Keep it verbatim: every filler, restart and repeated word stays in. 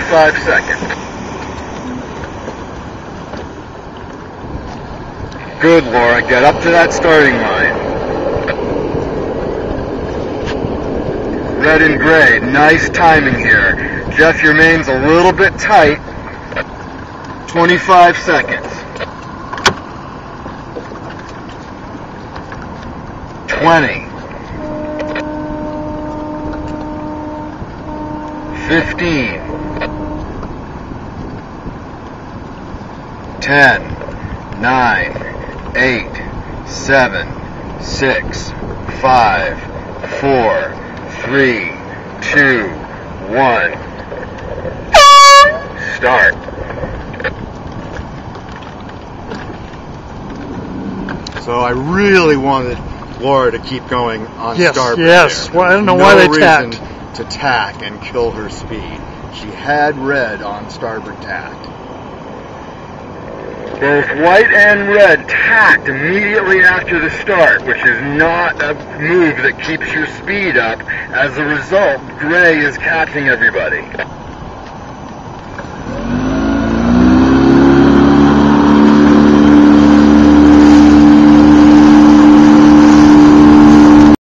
twenty-five seconds. Good, Laura. Get up to that starting line. Red and gray. Nice timing here. Jeff, your main's a little bit tight. twenty-five seconds. twenty. fifteen. ten. nine. eight. seven. six. five. four. three. two. one. Start. So I really wanted Laura to keep going on yes, starboard. Yes, yes. Well, I don't know no why they reason tacked. to tack and kill her speed. She had red on starboard tack. Both white and red tacked immediately after the start, which is not a move that keeps your speed up. As a result, gray is catching everybody.